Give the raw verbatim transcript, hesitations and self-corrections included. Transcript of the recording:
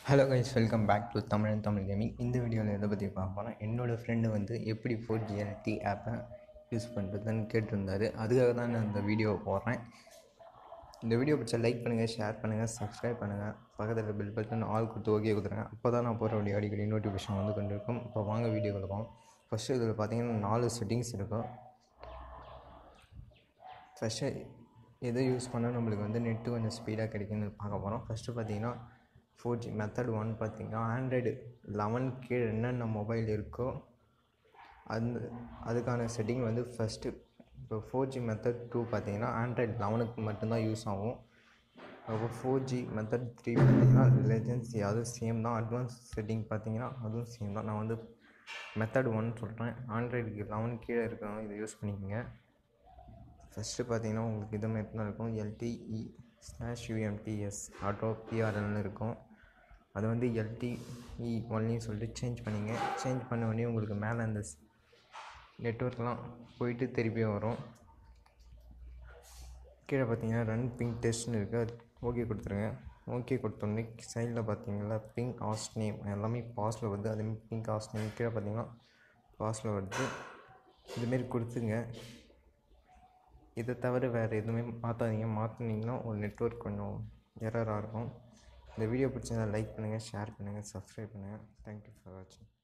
Hello guys, welcome back to Tamil and Tamil gaming. இந்த வீடியோவில் எதை பற்றி பார்க்க போனால், என்னோடய ஃப்ரெண்டு வந்து எப்படி ஃபோர் ஜி எல் டி ஆப்பை யூஸ் பண்ணுறதுன்னு கேட்டிருந்தாரு. அதுக்காக தான் நான் இந்த வீடியோ போடுறேன். இந்த வீடியோ பிடிச்சா லைக் பண்ணுங்கள், ஷேர் பண்ணுங்கள், சப்ஸ்கிரைப் பண்ணுங்கள், பக்கத்தில் பில் பட்டன் ஆல் கொடுத்து ஓகே கொடுத்துருங்க. அப்போ தான் நான் போகிற வீடியோ அடிக்கடி நோட்டிஃபிகேஷன் வந்து கொண்டு இருக்கும். இப்போ வாங்க வீடியோ கொடுப்போம். ஃபஸ்ட்டு இதில் பார்த்தீங்கன்னா நாலு செட்டிங்ஸ் இருக்கும். ஃபஸ்ட்டு எதை யூஸ் பண்ணால் நம்மளுக்கு வந்து நெட்டு கொஞ்சம் ஸ்பீடாக கிடைக்குன்னு பார்க்க போகிறோம். ஃபஸ்ட்டு பார்த்தீங்கன்னா ஃபோர் ஜி மெத்தட் ஒன் பார்த்திங்கன்னா, ஆண்ட்ராய்டு லெவன் கீழே என்னென்ன மொபைல் இருக்கோ அந்த அதுக்கான செட்டிங் வந்து ஃபஸ்ட்டு. இப்போ ஃபோர் ஜி மெத்தட் டூ பார்த்திங்கன்னா ஆண்ட்ராய்டு லெவனுக்கு மட்டும்தான் யூஸ் ஆகும். அப்போ ஃபோர் ஜி மெத்தட் த்ரீ பார்த்திங்கன்னா லெஜென்சி, அதுவும் சேம் தான். அட்வான்ஸ் செட்டிங் பார்த்திங்கன்னா அதுவும் சேம் தான். நான் வந்து மெத்தட் ஒன் சொல்கிறேன். ஆண்ட்ராய்டுக்கு லெவன் கீழே இருக்கிறவங்க இதை யூஸ் பண்ணிக்கோங்க. ஃபஸ்ட்டு பார்த்திங்கன்னா உங்களுக்கு இது மாதிரி தான் இருக்கும். எல்டிஇ ஸ்லாஷ் யூஎம்டிஎஸ் ஆட்டோ பிஆர்எல்னு இருக்கும். அது வந்து எல்டிஇ ஒன்லையும் சொல்லிட்டு சேஞ்ச் பண்ணிங்க. சேஞ்ச் பண்ண உடனே உங்களுக்கு மேலே அந்த நெட்ஒர்க்லாம் போயிட்டு திருப்பி வரும். கீழே பார்த்தீங்கன்னா ரன் பிங் டெஸ்ட்னு இருக்குது. அது ஓகே கொடுத்துருங்க. ஓகே கொடுத்தோடனே சைடில் பார்த்தீங்கன்னா பிங் ஹாஸ்ட் நேம் எல்லாமே பாஸில் வருது. அதேமாதிரி பிங் ஹாஸ்ட் நேம் கீழே பார்த்தீங்கன்னா பாஸில் வருது. இதுமாரி கொடுத்துங்க. இதை தவிர வேறு எதுவுமே மாற்றாதீங்க. மாற்றினீங்கன்னா ஒரு நெட்ஒர்க் கொஞ்சம் எரராக இருக்கும். இந்த வீடியோ பிடிச்சிருந்தா லைக் பண்ணுங்கள், ஷேர் பண்ணுங்கள், சப்ஸ்கிரைப் பண்ணுங்கள். தேங்க்யூ ஃபார் வாட்சிங்.